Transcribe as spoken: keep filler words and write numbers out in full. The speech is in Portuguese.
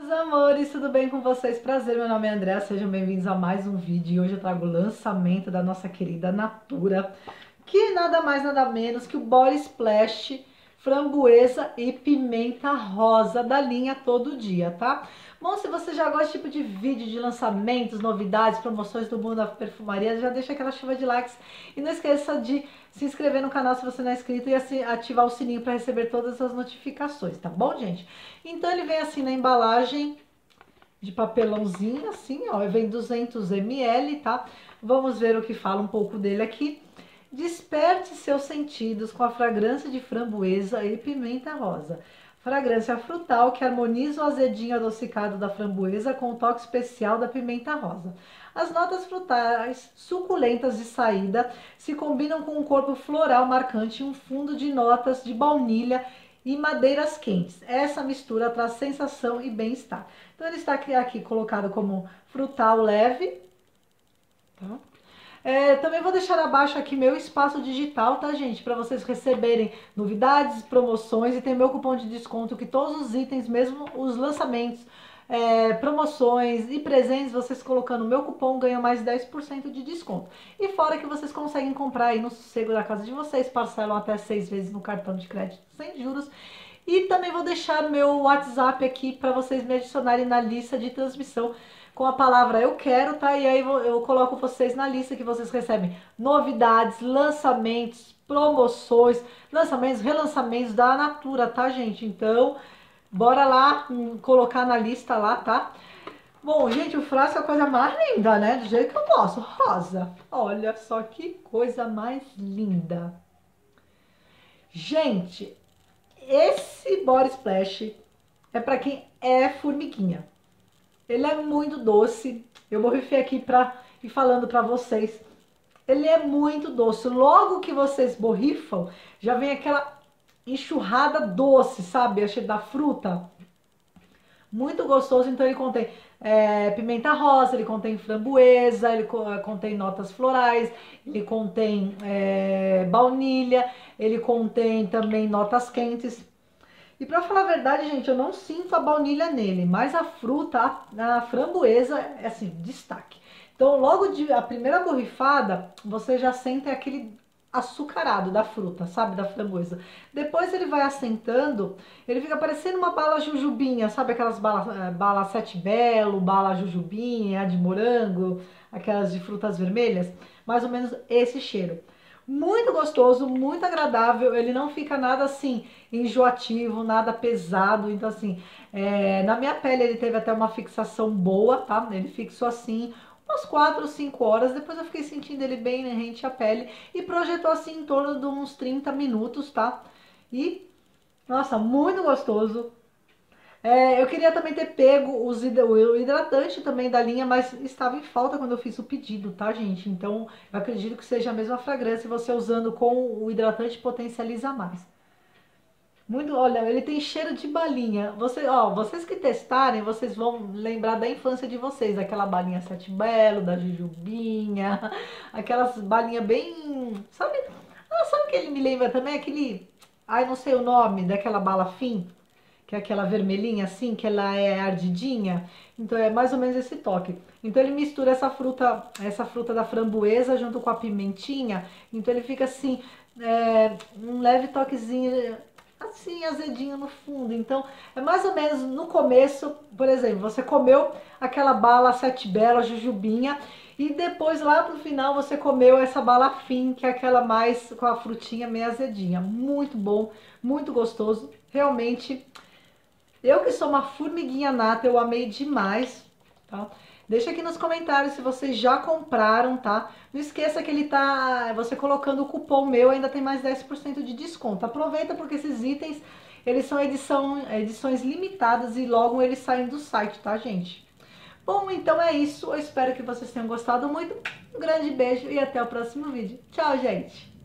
Meus amores, tudo bem com vocês? Prazer, meu nome é Andréa, sejam bem-vindos a mais um vídeo e hoje eu trago o lançamento da nossa querida Natura, que nada mais nada menos que o Body Splash framboesa e pimenta rosa da linha Todo Dia, tá? Bom, se você já gosta desse tipo de vídeo de lançamentos, novidades, promoções do mundo da perfumaria, já deixa aquela chuva de likes e não esqueça de se inscrever no canal se você não é inscrito e ativar o sininho para receber todas as notificações, tá bom, gente? Então ele vem assim na embalagem de papelãozinho, assim, ó, vem duzentos mililitros, tá? Vamos ver o que fala um pouco dele aqui. Desperte seus sentidos com a fragrância de framboesa e pimenta rosa. Fragrância frutal que harmoniza o azedinho adocicado da framboesa com o toque especial da pimenta rosa. As notas frutais suculentas de saída se combinam com um corpo floral marcante e um fundo de notas de baunilha e madeiras quentes. Essa mistura traz sensação e bem-estar. Então ele está aqui, aqui colocado como frutal leve, tá? É, também vou deixar abaixo aqui meu espaço digital, tá, gente? Para vocês receberem novidades, promoções e tem meu cupom de desconto que todos os itens, mesmo os lançamentos, é, promoções e presentes, vocês colocando o meu cupom ganham mais dez por cento de desconto. E fora que vocês conseguem comprar aí no sossego da casa de vocês, parcelam até seis vezes no cartão de crédito sem juros. E também vou deixar meu WhatsApp aqui para vocês me adicionarem na lista de transmissão com a palavra eu quero, tá? E aí eu coloco vocês na lista que vocês recebem novidades, lançamentos, promoções, lançamentos, relançamentos da Natura, tá, gente? Então, bora lá hum, colocar na lista lá, tá? Bom, gente, o frasco é a coisa mais linda, né? Do jeito que eu gosto, rosa. Olha só que coisa mais linda. Gente, esse Body Splash é para quem é formiguinha. Ele é muito doce. Eu borrifei aqui para ir falando para vocês. Ele é muito doce. Logo que vocês borrifam, já vem aquela enxurrada doce, sabe? A cheiro da fruta. Muito gostoso. Então ele contém é, pimenta rosa, ele contém framboesa, ele contém notas florais, ele contém é, baunilha, ele contém também notas quentes. E pra falar a verdade, gente, eu não sinto a baunilha nele, mas a fruta, a, a framboesa, é assim, destaque. Então, logo de a primeira borrifada, você já sente aquele açucarado da fruta, sabe, da framboesa. Depois ele vai assentando, ele fica parecendo uma bala jujubinha, sabe aquelas balas bala sete belo, bala jujubinha, de morango, aquelas de frutas vermelhas? Mais ou menos esse cheiro. Muito gostoso, muito agradável, ele não fica nada assim enjoativo, nada pesado, então assim, é, na minha pele ele teve até uma fixação boa, tá? Ele fixou assim umas quatro ou cinco horas, depois eu fiquei sentindo ele bem rente à pele e projetou assim em torno de uns trinta minutos, tá? E, nossa, muito gostoso. É, eu queria também ter pego os, o hidratante também da linha, mas estava em falta quando eu fiz o pedido, tá, gente? Então, eu acredito que seja a mesma fragrância, você usando com o hidratante potencializa mais. Muito, olha, ele tem cheiro de balinha. Você, ó, vocês que testarem, vocês vão lembrar da infância de vocês, daquela balinha Sete Belo, da Jujubinha, aquelas balinhas bem, sabe? Ah, sabe o que ele me lembra também? Aquele, ai, não sei o nome, daquela bala Fim, que é aquela vermelhinha assim, que ela é ardidinha. Então é mais ou menos esse toque. Então ele mistura essa fruta, essa fruta da framboesa junto com a pimentinha. Então ele fica assim, é, um leve toquezinho assim, azedinho no fundo. Então é mais ou menos no começo, por exemplo, você comeu aquela bala Sete Bela, jujubinha, e depois lá pro final você comeu essa bala Fim, que é aquela mais com a frutinha meio azedinha. Muito bom, muito gostoso. Realmente, eu que sou uma formiguinha nata, eu amei demais, tá? Deixa aqui nos comentários se vocês já compraram, tá? Não esqueça que ele tá, você colocando o cupom meu, ainda tem mais dez por cento de desconto. Aproveita porque esses itens, eles são edição, edições limitadas e logo eles saem do site, tá, gente? Bom, então é isso. Eu espero que vocês tenham gostado muito. Um grande beijo e até o próximo vídeo. Tchau, gente!